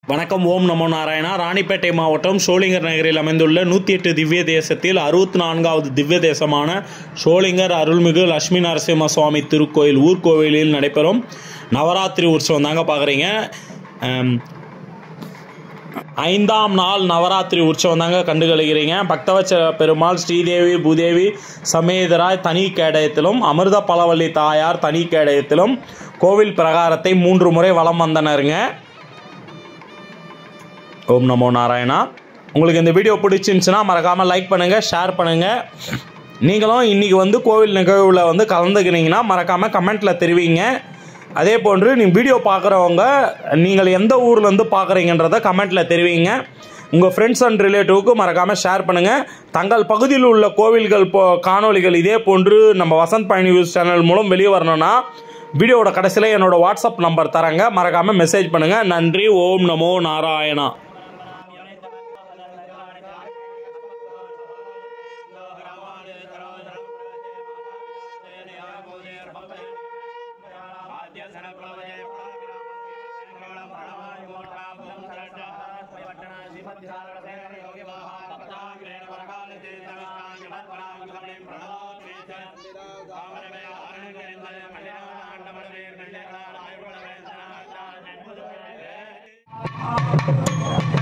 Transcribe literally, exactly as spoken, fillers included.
வணக்கம். ஓம் நமோ நாராயணா. ராணிப்பேட்டை மாவட்டம் ஷோலிங்கர் நகரில் அமைந்துள்ள நூற்றி எட்டு திவ்ய தேசத்தில் அறுபத்தி நான்காவது திவ்ய தேசமான ஷோலிங்கர் அருள்மிகு லட்சுமி நரசிம்ம சுவாமி திருக்கோயில் ஊர்கோவிலில் நடைபெறும் நவராத்திரி உற்சவம் தாங்க பார்க்குறீங்க. ஐந்தாம் நாள் நவராத்திரி உற்சவம் தாங்க கண்டுகளிக்கிறீங்க. பக்தவச்ச பெருமாள் ஸ்ரீதேவி பூதேவி சமேதராய் தனி கேடயத்திலும் அமிர்த பலவள்ளி தாயார் தனி கேடயத்திலும் கோவில் பிரகாரத்தை மூன்று முறை வலம் வந்தனருங்க. ஓம் நமோ நாராயணா. உங்களுக்கு இந்த வீடியோ பிடிச்சிருந்துச்சுன்னா மறக்காமல் லைக் பண்ணுங்கள், ஷேர் பண்ணுங்கள். நீங்களும் இன்றைக்கி வந்து கோவில் நிகழ்வில் வந்து கலந்துக்கிறீங்கன்னா மறக்காமல் கமெண்ட்டில் தெரிவிங்க. அதே போன்று நீங்கள் வீடியோ பார்க்குறவங்க நீங்கள் எந்த ஊர்லேருந்து பார்க்குறீங்கன்றதை கமெண்ட்டில் தெரிவிங்க. உங்கள் ஃப்ரெண்ட்ஸ் அண்ட் ரிலேட்டிவ்க்கு மறக்காமல் ஷேர் பண்ணுங்கள். தங்கள் பகுதியில் உள்ள கோவில்கள் போ காணொலிகள் இதே போன்று நம்ம வசந்த் பயணி நியூஸ் சேனல் மூலம் வெளியே வரணும்னா வீடியோவோட கடைசியில் என்னோடய வாட்ஸ்அப் நம்பர் தரேங்க. மறக்காமல் மெசேஜ் பண்ணுங்கள். நன்றி. ஓம் நமோ நாராயணா. Thank you.